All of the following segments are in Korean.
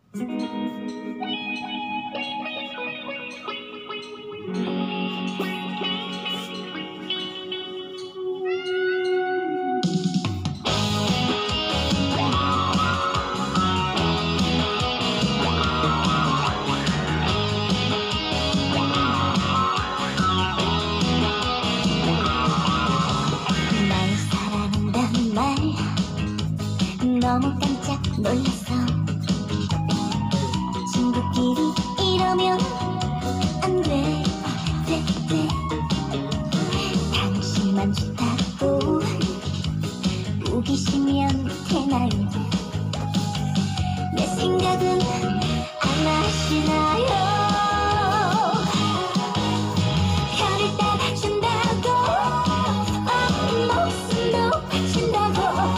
너무 깜짝 놀랐어. 친구끼리 이러면 안 돼, 돼. 당신만 좋다고 우기시면 되나요? 내 생각은 안 하시나요? 별을 따라준다고 목숨도 바친다고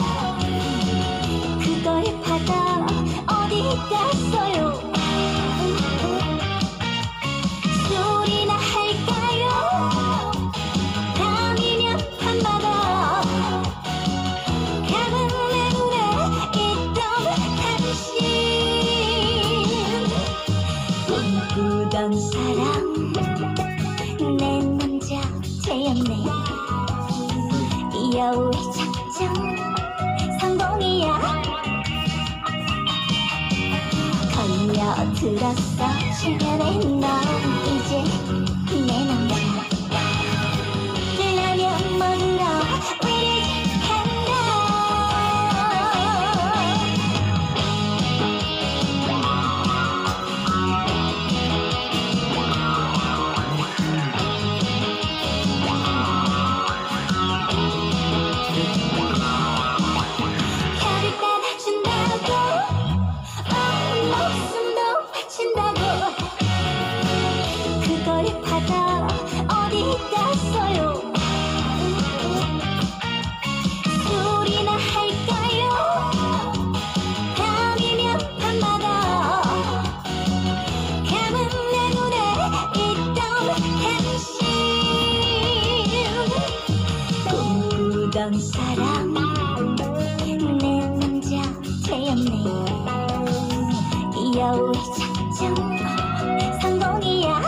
그걸 받아 어디 갔어요? 소리나 할까요? 밤이면 밤마다 감은 내 눈에 있던 당신 꿈꾸던 사람 내 남자 되었네. 여우의 작전 성공이야. 걸려들었어 실면에 넌 이제 내 남자. 라면 먹으러 우리 집 간다. 별을 따라준다고 목숨도 바친다고 그걸 받아 어디 갔어요? 소리나 할까요? 밤이면 밤마다 감은 내 눈에 있던 당신 꿈꾸던 사람 내 남자 되었네. 여우의 작전 성공이야.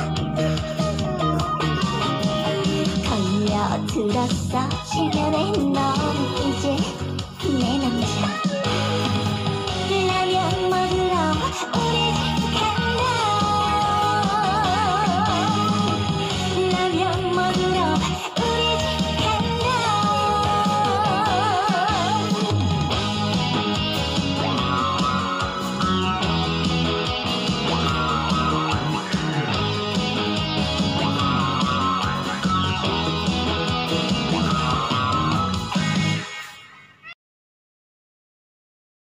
걸려들었어 실면에 넌 이제 내 남자.